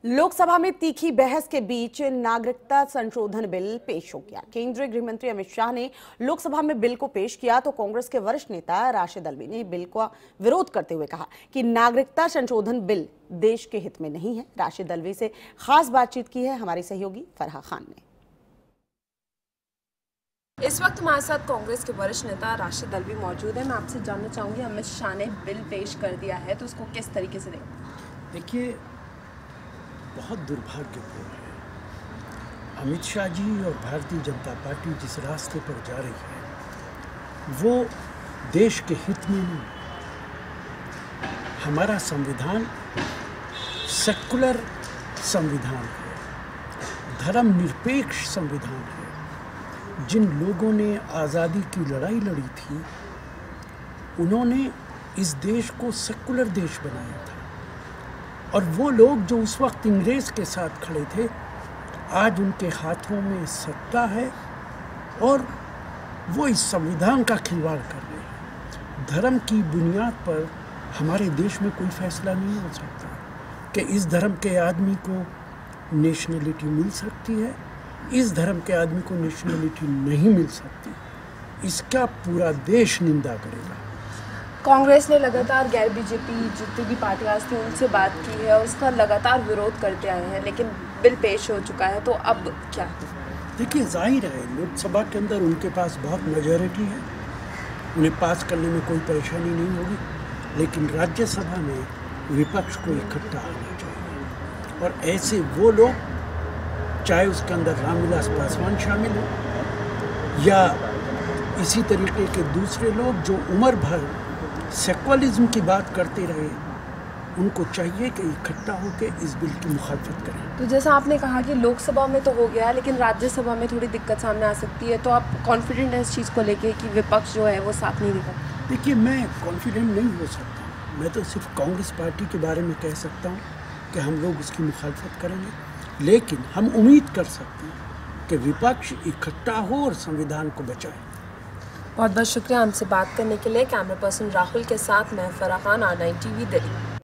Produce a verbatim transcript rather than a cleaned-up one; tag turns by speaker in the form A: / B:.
A: लोकसभा में तीखी बहस के बीच नागरिकता संशोधन बिल पेश हो गया। केंद्रीय गृह मंत्री अमित शाह ने लोकसभा में बिल को पेश किया तो कांग्रेस के वरिष्ठ नेता राशिद अल्वी ने बिल का विरोध करते हुए कहा कि नागरिकता संशोधन बिल देश के हित में नहीं है। राशिद अल्वी से खास बातचीत की है हमारी सहयोगी फरहा खान ने।
B: इस वक्त हमारे साथ कांग्रेस के वरिष्ठ नेता राशिद अल्वी मौजूद है। मैं आपसे जानना चाहूंगी, अमित शाह ने बिल पेश कर दिया है तो उसको किस तरीके से देखें?
C: देखिए, बहुत दुर्भाग्यपूर्ण है। अमित शाह जी और भारतीय जनता पार्टी जिस रास्ते पर जा रही है वो देश के हित में नहीं। हमारा संविधान सेकुलर संविधान है, धर्मनिरपेक्ष संविधान है। जिन लोगों ने आज़ादी की लड़ाई लड़ी थी उन्होंने इस देश को सेकुलर देश बनाया था, और वो लोग जो उस वक्त अंग्रेज के साथ खड़े थे आज उनके हाथों में सत्ता है और वो इस संविधान का खिलवाड़ कर रहे हैं। धर्म की बुनियाद पर हमारे देश में कोई फैसला नहीं हो सकता कि इस धर्म के आदमी को नेशनलिटी मिल सकती है, इस धर्म के आदमी को नेशनलिटी नहीं मिल सकती। इसका पूरा देश निंदा करेगा।
B: कांग्रेस ने लगातार गैर बीजेपी जितनी भी पार्टियां थी उनसे बात की है, उसका लगातार विरोध करते आए हैं, लेकिन बिल पेश हो चुका है तो अब क्या?
C: देखिए, जाहिर है लोकसभा के अंदर उनके पास बहुत मेजॉरिटी है, उन्हें पास करने में कोई परेशानी नहीं होगी, लेकिन राज्यसभा में विपक्ष को इकट्ठा होना चाहिए। और ऐसे वो लोग, चाहे उसके अंदर रामविलास पासवान शामिल हो या इसी तरीके के दूसरे लोग जो उम्र भर सेक्युलरिज्म की बात करते रहे, उनको चाहिए कि इकट्ठा होकर इस बिल की मुखालफत करें।
B: तो जैसा आपने कहा कि लोकसभा में तो हो गया है, लेकिन राज्यसभा में थोड़ी दिक्कत सामने आ सकती है, तो आप कॉन्फिडेंट हैं इस चीज़ को लेके कि विपक्ष जो है वो साथ नहीं देगा?
C: देखिए, मैं कॉन्फिडेंट नहीं हो सकता। मैं तो सिर्फ कांग्रेस पार्टी के बारे में कह सकता हूँ कि हम लोग उसकी मुखालफत करेंगे, लेकिन हम उम्मीद कर सकते हैं कि विपक्ष इकट्ठा हो और संविधान को बचाए।
B: बहुत बहुत शुक्रिया हमसे बात करने के लिए। कैमरा पर्सन राहुल के साथ मैं Farah Khan, R nine TV Delhi.